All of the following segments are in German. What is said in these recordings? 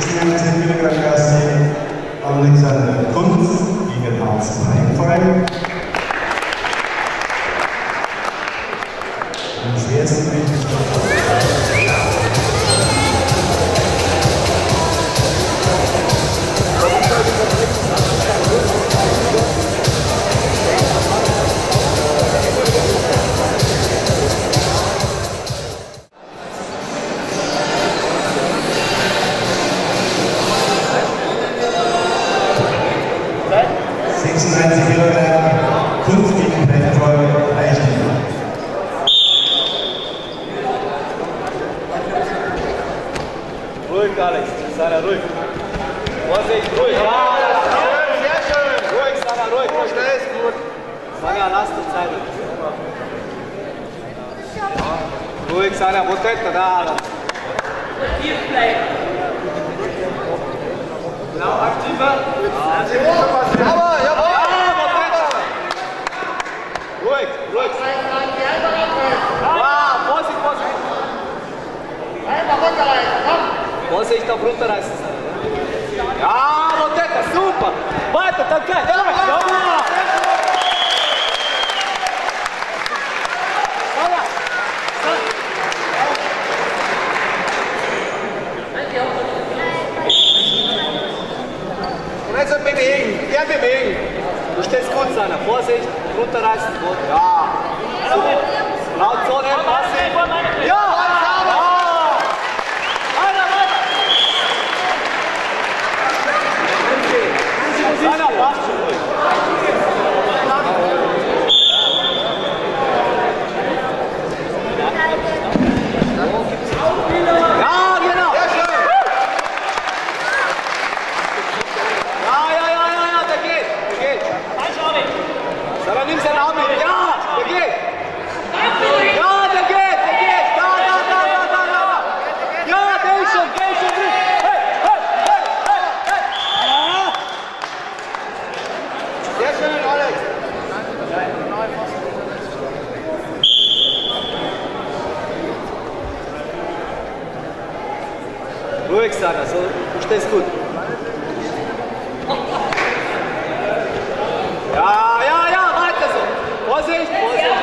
96 Kilogramm Klasse Alexander Kunz gegen Hans Reinfall. Im Schwerstgewicht. 96 Kilogramm, Kunz gegen Reinfall, Eichner. Ruhig, Alex, Sana, ruhig. Vorsicht, ruhig. Ja, sehr schön. Ruhig, Sana, ruhig. Schnell ist gut. Sana, lass die Zeit. Ruhig, Sana, Protetta, da. Tief bleiben. Blau aktiver. Jawohl, jawohl. Ja, Protetta. Ruhig, ruhig. Ja, Vorsicht, Vorsicht. Einfach runterreißen, komm. Vorsicht auf runterreißen. Ja, Protetta, super. Weiter, danke. Ja. Und jetzt bewegen, gern bewegen. Du stehst gut, Sana. Vorsicht, runterreißen. Gut. Ja. So. Lautzone, passiv. Ja. Sana, passt schon ruhig. Ja, genau. Sehr schön. Ja, der geht. Sana, nimm seinen Arm mit. Ja, der geht. Ja, der geht. Da. Ja, der ist schon drin. Sehr schön, Alex. Ruhig, Sana, so, du stehst gut. Ja, weiter so. Vorsicht.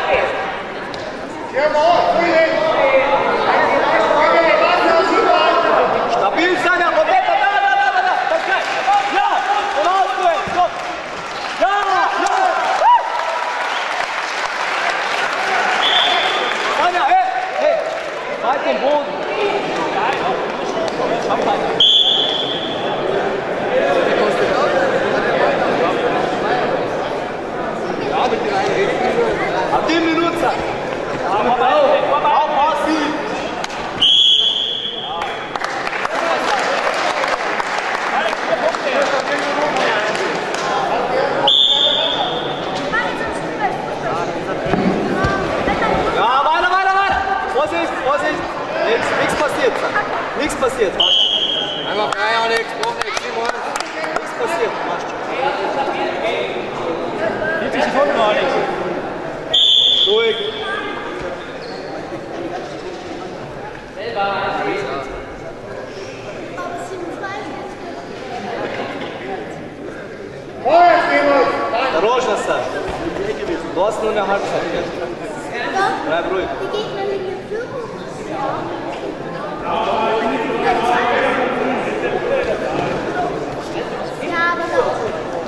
Stabil sein, Herr Protetta, da. Okay. Ja, und ausdrehen, komm. Ja. Anja, hey, halt den Boden. Ja, mit den einen. Ab 10 Minuten. Auf, passiv. Ja, weiter. Vorsicht. Nichts passiert. Einfach frei, Alex. Braucht nichts. Nichts passiert. Wie viel Sekunden, Alex? Ruhig. Der Roschasser. Du hast nur eine Halbzeit. Bleib ruhig. Die Gegner liegen in Führung. Ja, aber doch.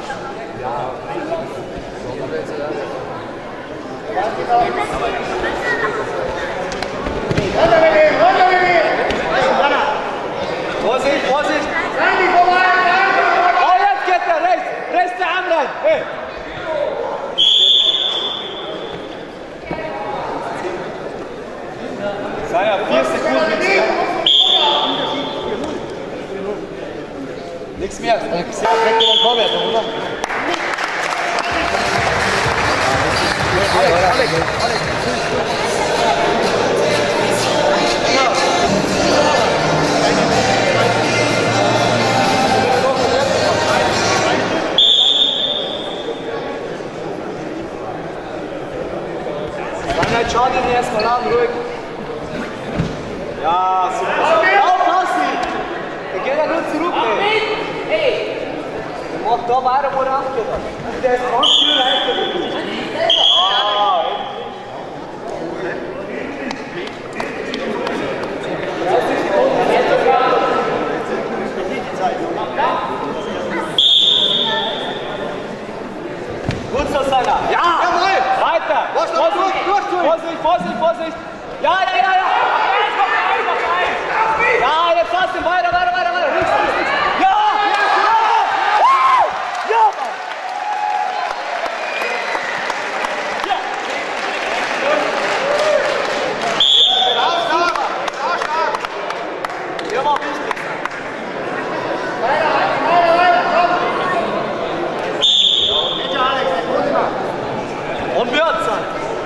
Vorsicht! Oh, jetzt geht er! Rechts der Arm rein! Hey. Sana, 4 Sekunden. Nichts mehr. Alex. Dann schau dir den erstmal an, ruhig. Ja, super. Aufpassen! Der geht ja nur zurück. Mach da weiter, wo er aufgeht. Der ist ganz schön leichter. Gut so, Sanger. Ja! Jawohl! Weiter! Vorsicht, Vorsicht, Vorsicht! Ja! Ja, jetzt lass ihn weiter! Links! Ja! Ja, Mann! Ja, war wichtig. Und wird's sein.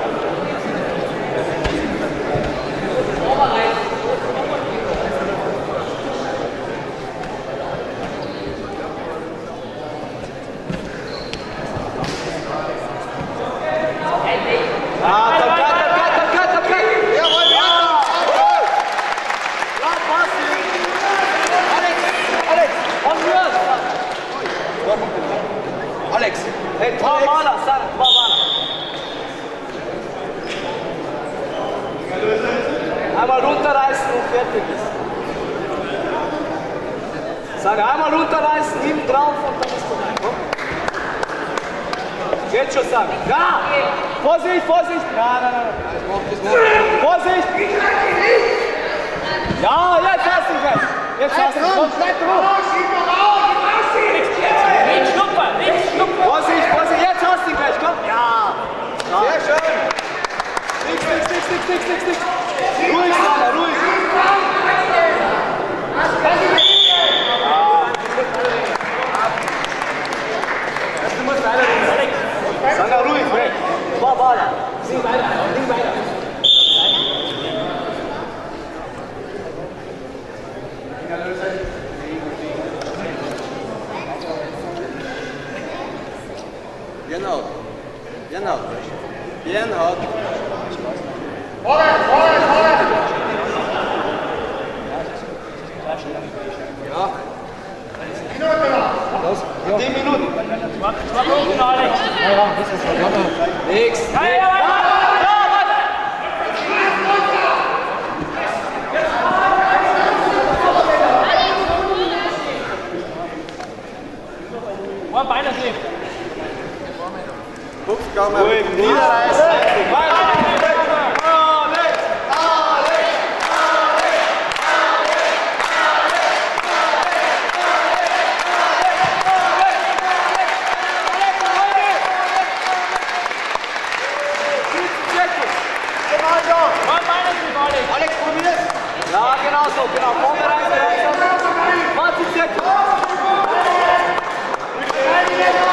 Alex, hey, zwei Maler, sag, zwei Maler. Einmal runterreißen und fertig ist. Sag, einmal runterreißen, hinten drauf und dann ist vorbei. Komm. Geht schon, sag. Ja! Vorsicht, Vorsicht! Nein. Vorsicht! Ja, jetzt hast du ihn gleich. Jetzt hast du ihn. Bleib drauf! Vorsicht, jetzt hast du ihn gleich, komm! Ja! Sehr schön! Nix! Ruhig, Sanger, ruhig! Du musst weiter. Sanger, ruhig, weg! Zwei Baller! Sing weiter! Bien hart. Ja. 10 Minuten. 2 Minuten, Alex. Ja, das ist nix. One Beine sehen. Ruhig, niederreißen. Alex, probier's. Ja, genau so, genau. Vorne rein, 20 Sekunden.